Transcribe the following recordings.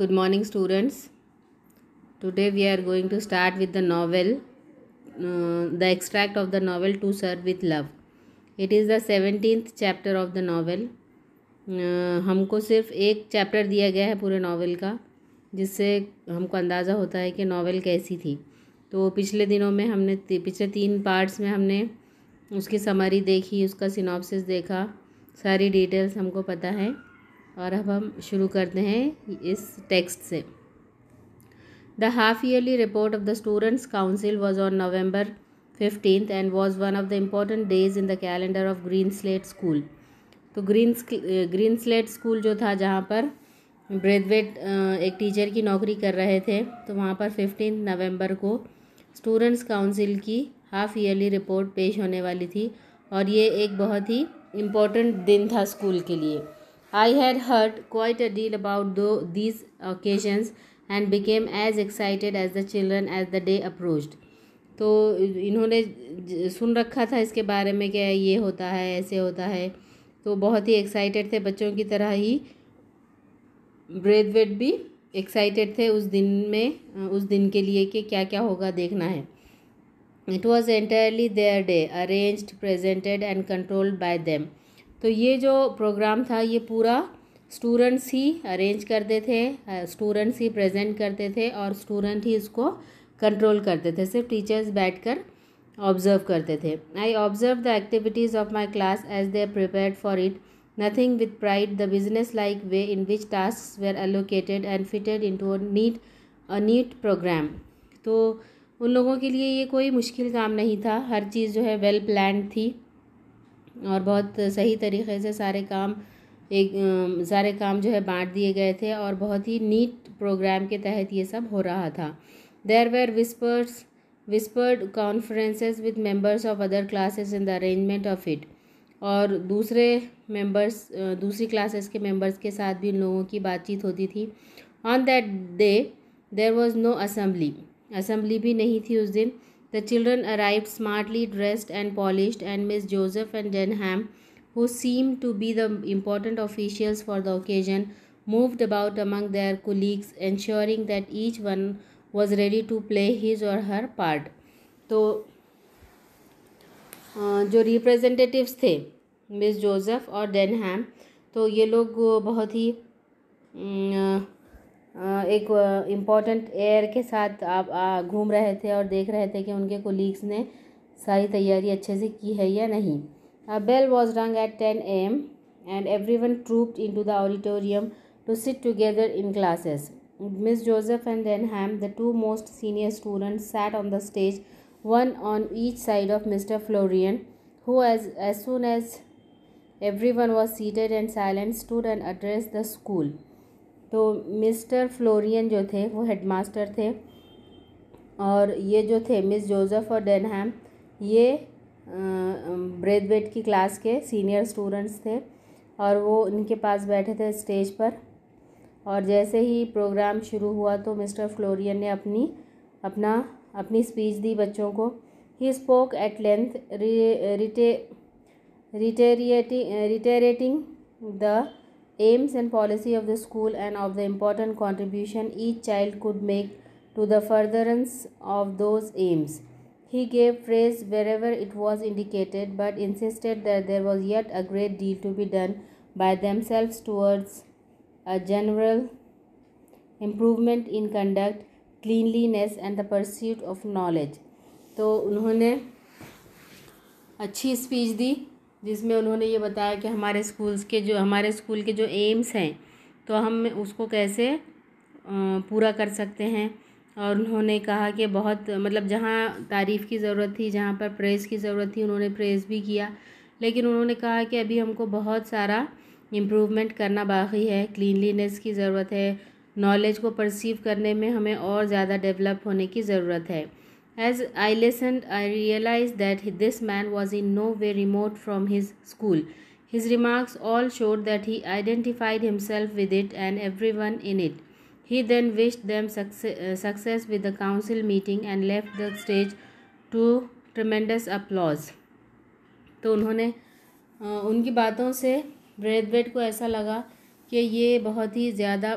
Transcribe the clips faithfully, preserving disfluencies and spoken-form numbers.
Good morning, students. Today we are going to start with the novel, uh, the extract of the novel To Serve with Love. It is the seventeenth chapter of the novel. uh, हमको सिर्फ एक chapter दिया गया है पूरे novel का, जिससे हमको अंदाज़ा होता है कि नावल कैसी थी. तो पिछले दिनों में हमने पिछले तीन पार्ट्स में हमने उसकी समरी देखी, उसका सिनॉप्सिस देखा, सारी डिटेल्स हमको पता है. और अब हम शुरू करते हैं इस टेक्स्ट से. The half yearly report of the students council was on November fifteenth and was one of the important days in the calendar of Green Slate School. तो ग्रीन ग्रीन स्लेट स्कूल जो था, जहाँ पर Brathwaite एक teacher की नौकरी कर रहे थे, तो वहाँ पर फिफ्टीन नवंबर को स्टूडेंट्स काउंसिल की हाफ ईयरली रिपोर्ट पेश होने वाली थी. और ये एक बहुत ही इम्पोर्टेंट दिन था स्कूल के लिए. I had heard quite a deal about though these occasions and became as excited as the children as the day approached. तो इन्होंने सुन रखा था इसके बारे में कि ये होता है, ऐसे होता है, तो बहुत ही एक्साइटेड थे. बच्चों की तरह ही ब्रेथवेट भी एक्साइटेड थे उस दिन में, उस दिन के लिए कि क्या क्या होगा, देखना है. It was entirely their day, arranged, presented and controlled by them. तो ये जो प्रोग्राम था, ये पूरा स्टूडेंट्स ही अरेंज करते थे, स्टूडेंट्स ही प्रेजेंट करते थे और स्टूडेंट ही इसको कंट्रोल करते थे. सिर्फ टीचर्स बैठकर ऑब्जर्व करते थे. I observe the activities of my class as they prepared for it, nothing with pride, the businesslike way in which task were allocated and fitted into a neat a neat programme. तो उन लोगों के लिए ये कोई मुश्किल काम नहीं था. हर चीज़ जो है वेल प्लान्ड थी और बहुत सही तरीके से सारे काम एक सारे काम जो है बांट दिए गए थे और बहुत ही नीट प्रोग्राम के तहत ये सब हो रहा था. There were whispers whispered conferences with members of other classes in the arrangement of it. और दूसरे मेंबर्स दूसरी क्लासेस के मेंबर्स के साथ भी इन लोगों की बातचीत होती थी. On that day there was no assembly. Assembly भी नहीं थी उस दिन. The children arrived smartly dressed and polished, and Miss Joseph and Denham, who seemed to be the important officials for the occasion, moved about among their colleagues, ensuring that each one was ready to play his or her part. तो जो representatives थे miss Joseph और डेनहैम, तो ये लोग बहुत ही एक important air के साथ आप घूम रहे थे और देख रहे थे कि उनके कोलीग्स ने सारी तैयारी अच्छे से की है या नहीं. A bell was rung at ten A M and everyone trooped into the auditorium to sit together in classes. Miss Joseph and Denham, the two most senior students, sat on the stage, one on each side of Mister Florian, who as as soon as everyone was seated and silent, stood and addressed the school. तो Mr Florian जो थे वो headmaster थे और ये जो थे miss Joseph और डेनहैम, ये ब्रेथवेट की क्लास के सीनियर स्टूडेंट्स थे और वो इनके पास बैठे थे स्टेज पर. और जैसे ही प्रोग्राम शुरू हुआ तो मिस्टर फ्लोरियन ने अपनी अपना अपनी स्पीच दी बच्चों को. He spoke at length reiterating the aims and policy of the school and of the important contribution each child could make to the furtherance of those aims. He gave praise wherever it was indicated, but insisted that there was yet a great deal to be done by themselves towards a general improvement in conduct, cleanliness and the pursuit of knowledge. तो उन्होंने अच्छी speech दी जिसमें उन्होंने ये बताया कि हमारे schools के जो हमारे स्कूल के जो एम्स हैं, तो हम उसको कैसे पूरा कर सकते हैं. और उन्होंने कहा कि बहुत मतलब जहाँ तारीफ़ की ज़रूरत थी, जहाँ पर प्रेज़ की ज़रूरत थी, उन्होंने प्रेज़ भी किया. लेकिन उन्होंने कहा कि अभी हमको बहुत सारा इम्प्रूवमेंट करना बाकी है, क्लीनलीनेस की ज़रूरत है, नॉलेज को परसीव करने में हमें और ज़्यादा डेवलप होने की ज़रूरत है. As I listened, I realized that this man was in no way remote from his school. His remarks all showed that he identified himself with it and everyone in it. He then wished them success, uh, success with the council meeting and left the stage to tremendous applause. तो उन्होंने उनकी बातों से Brathwaite को ऐसा लगा कि ये बहुत ही ज़्यादा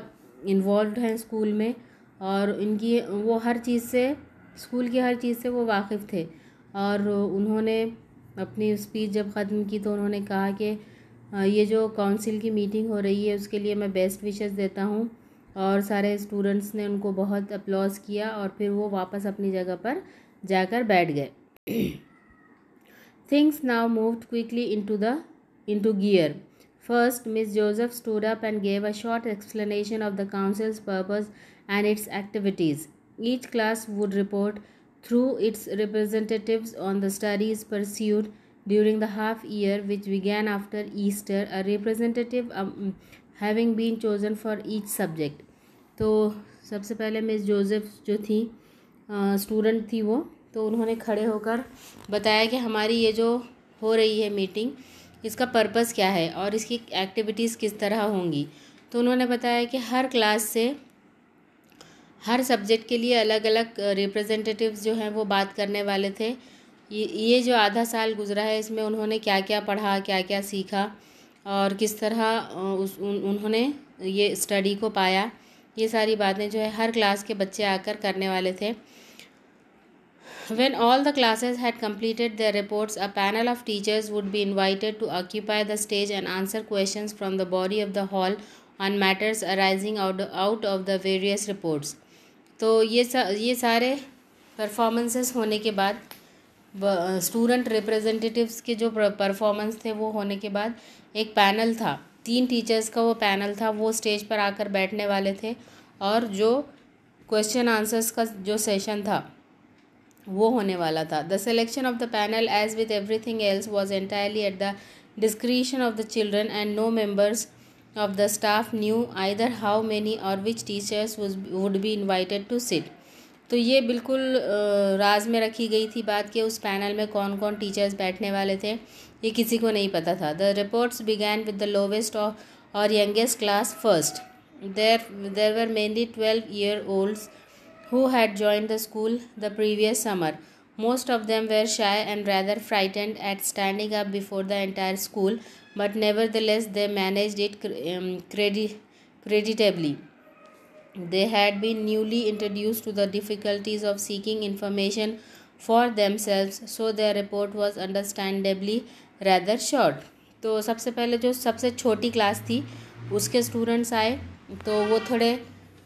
इन्वॉल्व हैं स्कूल में, और इनकी वो हर चीज़ से, स्कूल की हर चीज़ से वो वाकिफ़ थे। और उन्होंने अपनी स्पीच जब ख़त्म की तो उन्होंने कहा कि ये जो काउंसिल की मीटिंग हो रही है उसके लिए मैं बेस्ट विशेस देता हूँ, और सारे स्टूडेंट्स ने उनको बहुत अप्लॉज किया और फिर वो वापस अपनी जगह पर जाकर बैठ गए। Things now moved quickly into the into gear. First, Miss Joseph stood up and gave a short explanation of the council's purpose and its activities. Each class would report through its representatives on the studies pursued during the half year which began after Easter, a representative um, having been chosen for each subject. तो सबसे पहले miss Joseph जो थी student uh, थी वो, तो उन्होंने खड़े होकर बताया कि हमारी ये जो हो रही है मीटिंग, इसका पर्पस क्या है और इसकी एक्टिविटीज़ किस तरह होंगी. तो उन्होंने बताया कि हर क्लास से हर सब्जेक्ट के लिए अलग अलग रिप्रेजेंटेटिव्स जो हैं वो बात करने वाले थे. ये ये जो आधा साल गुजरा है इसमें उन्होंने क्या क्या पढ़ा, क्या क्या सीखा और किस तरह उस उन, उन्होंने ये स्टडी को पाया, ये सारी बातें जो है हर क्लास के बच्चे आकर करने वाले थे. When all the classes had completed their reports, a panel of teachers would be invited to occupy the stage and answer questions from the body of the hall on matters arising out, out of the various reports. तो ये सा ये सारे performances होने के बाद, student representatives के जो परफॉर्मेंस थे वो होने के बाद एक पैनल था, तीन टीचर्स का वो पैनल था, वो स्टेज पर आकर बैठने वाले थे और जो क्वेश्चन आंसर्स का जो सेशन था वो होने वाला था. The selection of the panel as with everything else was entirely at the discretion of the children and no members of the staff knew either how many or which teachers was would be invited to sit. तो ये बिल्कुल राज में रखी गई थी बात कि उस पैनल में कौन कौन टीचर्स बैठने वाले थे, ये किसी को नहीं पता था. The reports began with the lowest और youngest class first. There there were mainly twelve year olds who had joined the school the previous summer. Most of them were shy and rather frightened at standing up before the entire school, but nevertheless they managed it um, credit, creditably. They had been newly introduced to the difficulties of seeking information for themselves, so their report was understandably rather short. तो सबसे पहले जो सबसे छोटी class थी उसके students आए तो वो थोड़े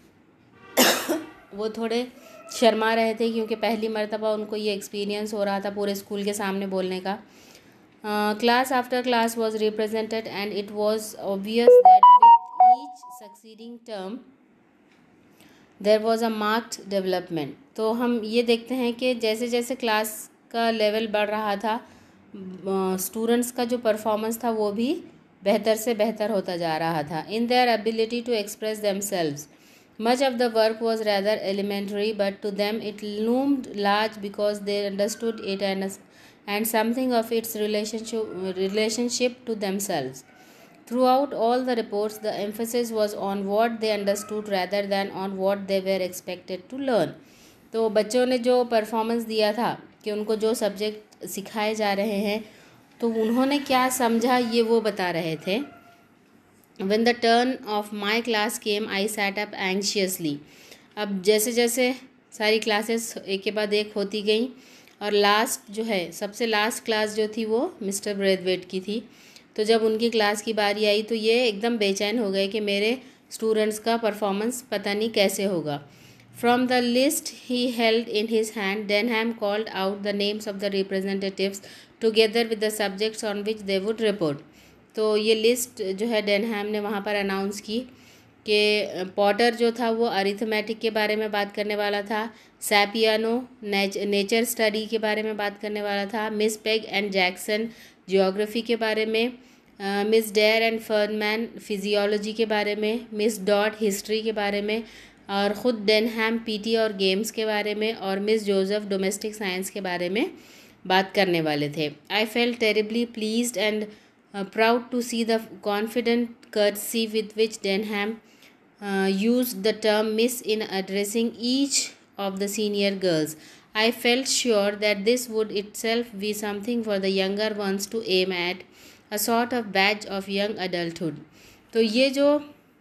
वो थोड़े शर्मा रहे थे क्योंकि पहली मर्तबा उनको ये एक्सपीरियंस हो रहा था पूरे स्कूल के सामने बोलने का. Class after class was represented and it was obvious that with each succeeding term there was a marked development. तो हम ये देखते हैं कि जैसे जैसे क्लास का लेवल बढ़ रहा था, स्टूडेंट्स का जो परफॉर्मेंस था वो भी बेहतर से बेहतर होता जा रहा था. In their ability to express themselves. Much of the work was rather elementary, but to them it loomed large because they understood it and, and something of its relationship, relationship to themselves. Throughout all the reports, the emphasis was on what they understood rather than on what they were expected to learn. तो बच्चों ने जो performance दिया था कि उनको जो subject सिखाए जा रहे हैं तो उन्होंने क्या समझा ये वो बता रहे थे. When the turn of my class came, I sat up anxiously. अब जैसे जैसे सारी क्लासेस एक के बाद एक होती गई और लास्ट जो है सबसे लास्ट क्लास जो थी वो मिस्टर ब्रेथवेट की थी. तो जब उनकी क्लास की बारी आई तो ये एकदम बेचैन हो गए कि मेरे स्टूडेंट्स का परफॉर्मेंस पता नहीं कैसे होगा. From the list he held in his hand, Denham called out the names of the representatives together with the subjects on which they would report. तो ये लिस्ट जो है डेनहैम ने वहाँ पर अनाउंस की कि पॉटर जो था वो अरिथमेटिक के बारे में बात करने वाला था, सैपियानो नेच, नेचर स्टडी के बारे में बात करने वाला था, Miss Peg and Jackson geography के बारे में, Miss Dare and Fernman physiology के बारे में, मिस डॉट हिस्ट्री के बारे में और ख़ुद डेनहैम पीटी और गेम्स के बारे में और मिस जोसेफ डोमेस्टिक साइंस के बारे में बात करने वाले थे. I felt terribly pleased and Uh, proud to see the confident courtesy with which Denham uh, used the term miss in addressing each of the senior girls. I felt sure that this would itself be something for the younger ones to aim at, a sort of badge of young adulthood. तो ये जो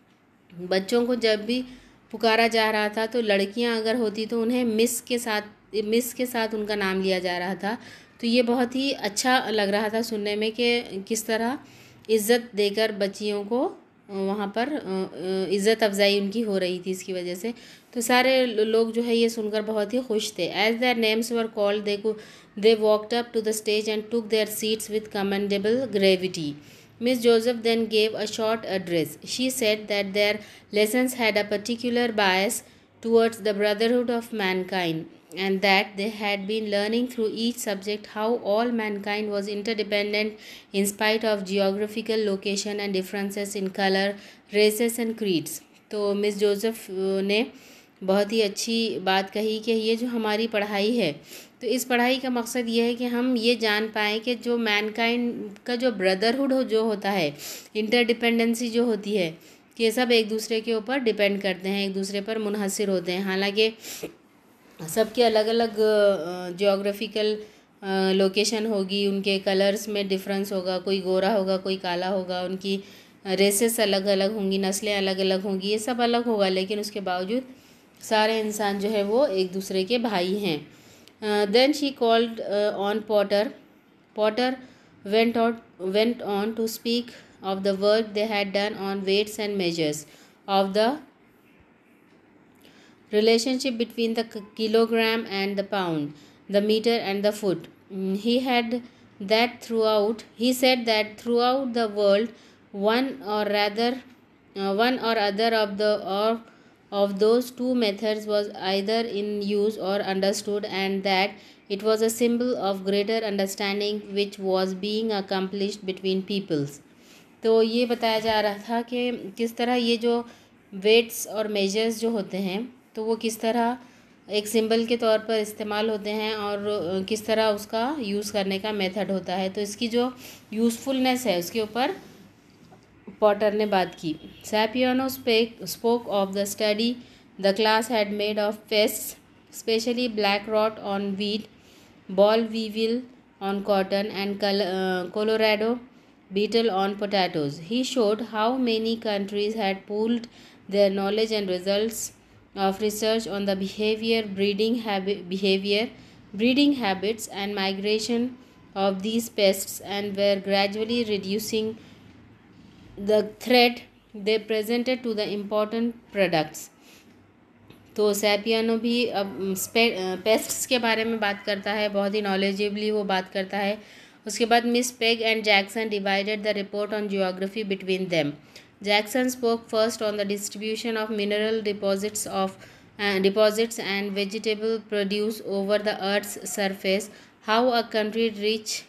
बच्चों को जब भी पुकारा जा रहा था तो लड़कियां अगर होती तो उन्हें मिस के साथ मिस के साथ उनका नाम लिया जा रहा था। तो ये बहुत ही अच्छा लग रहा था सुनने में कि किस तरह इज़्ज़त देकर बच्चियों को वहाँ पर इज़्ज़त अफजाई उनकी हो रही थी इसकी वजह से। तो सारे लोग जो है ये सुनकर बहुत ही खुश थे। As their names were called they they walked up to the stage and took their seats with commendable gravity. Miss Joseph then gave a short address. She said that their lessons had a particular bias towards the brotherhood of mankind, and that they had been learning through each subject how all mankind was interdependent in spite of geographical location and differences in color, races and creeds. तो Miss Joseph ने बहुत ही अच्छी बात कही कि ये जो हमारी पढ़ाई है, तो इस पढ़ाई का मकसद ये है कि हम ये जान पाएँ कि जो मैनकाइंड का जो ब्रदरहुड हो जो होता है, इंटरडिपेंडेंसी जो होती है, कि ये सब एक दूसरे के ऊपर डिपेंड करते हैं, एक दूसरे पर मुनहसर होते हैं। हालांकि सबके अलग अलग जियोग्राफिकल लोकेशन होगी, उनके कलर्स में डिफरेंस होगा, कोई गोरा होगा कोई काला होगा, उनकी रेसेस अलग अलग होंगी, नस्लें अलग अलग होंगी, ये सब अलग होगा, लेकिन उसके बावजूद सारे इंसान जो है वो एक दूसरे के भाई हैं। Then she called on Potter Potter went on went on to speak of the work they had done on weights and measures, of the relationship between the kilogram and the pound, the meter and the foot. Mm, He had that throughout. He said that throughout the world, one or rather, uh, one or other of the or of those two methods was either in use or understood, and that it was a symbol of greater understanding which was being accomplished between peoples. तो ये बताया जा रहा था कि किस तरह ये जो वेट्स और मेजर्स जो होते हैं तो वो किस तरह एक सिंबल के तौर पर इस्तेमाल होते हैं और किस तरह उसका यूज़ करने का मेथड होता है। तो इसकी जो यूज़फुलनेस है उसके ऊपर पॉटर ने बात की। Sapiano spoke spoke of the study the class had made of pests, specially black rot on wheat, ball weevil on cotton, and Col- uh, Colorado beetle on potatoes. He showed how many countries had pooled their knowledge and results of research on the behavior, breeding habit, behavior, breeding habits, and migration of these pests, and were gradually reducing the threat they presented to the important products. तो सैपियानो भी अब pests के बारे में बात करता है, बहुत ही नॉलेजेबली वो बात करता है। उसके बाद Miss Peg and Jackson divided the report on geography between them. Jackson spoke first on the distribution of mineral deposits of deposits and vegetable produce over the earth's surface, how a country rich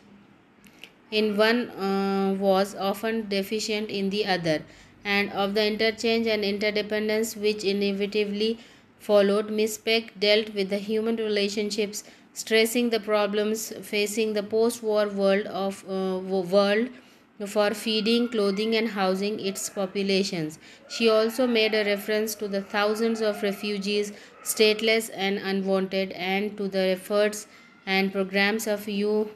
in one uh, was often deficient in the other, and of the interchange and interdependence which inevitably followed. Miss Peck dealt with the human relationships, stressing the problems facing the post-war world of uh, world for feeding, clothing, and housing its populations. She also made a reference to the thousands of refugees, stateless and unwanted, and to the efforts and programs of U.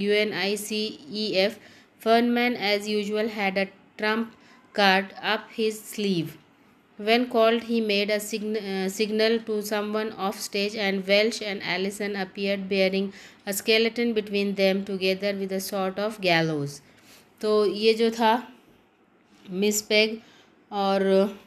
UNICEF. Fernman, as usual, had a trump card up his sleeve. When called, he made a sign- uh, signal to someone off stage, and Welsh and Allison appeared bearing a skeleton between them, together with a sort of gallows. तो ये जो था Miss Peg और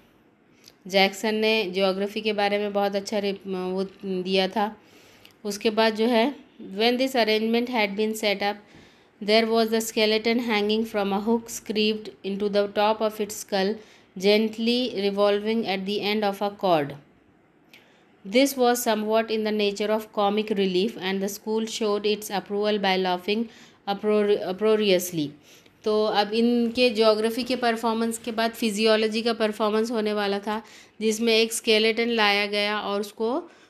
Jackson ने geography के बारे में बहुत अच्छा वो दिया था। उसके बाद जो है, when this arrangement had been set up, there was the skeleton hanging from a hook screwed into the top of its skull, gently revolving at the end of a cord. This was somewhat in the nature of comic relief, and the school showed its approval by laughing uproariously. तो अब इनके geography के performance के बाद physiology का performance होने वाला था, जिसमें एक स्केलेटन लाया गया और उसको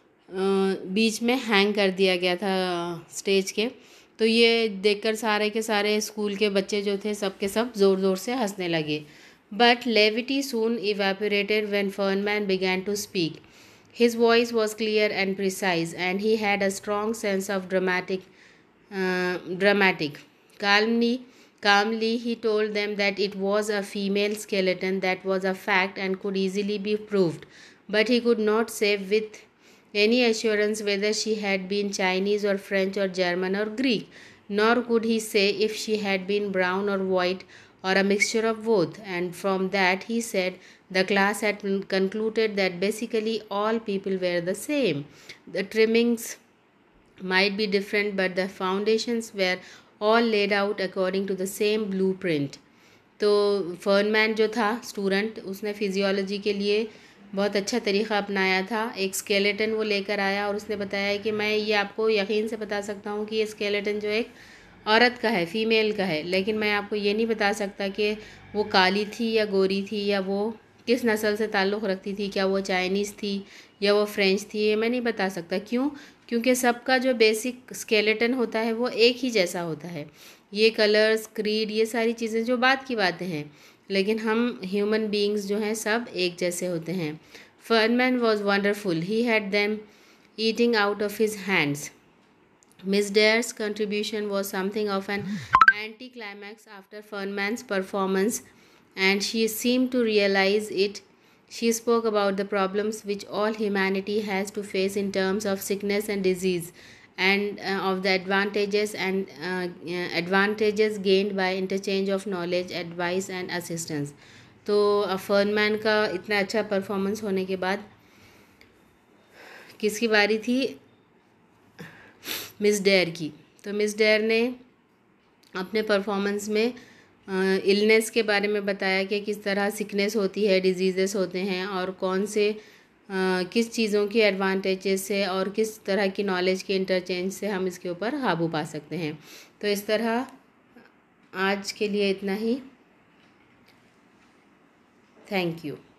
बीच में हैंग कर दिया गया था स्टेज के। तो ये देखकर सारे के सारे स्कूल के बच्चे जो थे सब के सब ज़ोर ज़ोर से हंसने लगे। But levity soon evaporated when Fernman began to speak. His voice was clear and precise, and he had a strong sense of dramatic dramatic. Calmly Calmly, he told them that it was a female skeleton. That was a fact and could easily be proved. But he could not say with any assurance whether she had been Chinese or French or German or Greek, nor could he say if she had been brown or white or a mixture of both. And from that, he said, the class had concluded that basically all people were the same. The trimmings might be different, but the foundations were all laid out according to the same blueprint. तो फर्नमैन जो था student, उसने physiology के लिए बहुत अच्छा तरीक़ा अपनाया था. एक स्केलेटन वो लेकर आया और उसने बताया कि मैं ये आपको यकीन से बता सकता हूँ कि ये स्केलेटन जो एक औरत का है, फीमेल का है, लेकिन मैं आपको ये नहीं बता सकता कि वो काली थी या गोरी थी या वो किस नस्ल से ताल्लुक़ रखती थी, क्या वो चाइनीज़ थी या वो फ्रेंच थी, ये मैं नहीं बता सकता. क्यों? क्योंकि सबका जो बेसिक स्केलेटन होता है वो एक ही जैसा होता है. ये कलर्स, क्रीड, ये सारी चीज़ें जो बात की बातें हैं, लेकिन हम ह्यूमन बीइंग्स जो हैं सब एक जैसे होते हैं. Fernman was wonderful. He had them eating out of his hands. Miss Dare's contribution was something of an anticlimax after Fernman's performance, and she seemed to realize it. She spoke about the problems which all humanity has to face in terms of sickness and disease, and uh, of the advantages and uh, uh, advantages gained by interchange of knowledge, advice and assistance. तो फर्नमैन का इतना अच्छा performance होने के बाद किसकी बारी थी? मिस डेयर की. तो मिस डेयर ने अपने परफॉर्मेंस में इलनेस के बारे में बताया कि किस तरह सिकनेस होती है, डिजीज़ेस होते हैं और कौन से आ, किस चीज़ों की एडवांटेजेस से और किस तरह की नॉलेज के इंटरचेंज से हम इसके ऊपर काबू पा सकते हैं. तो इस तरह आज के लिए इतना ही. Thank you.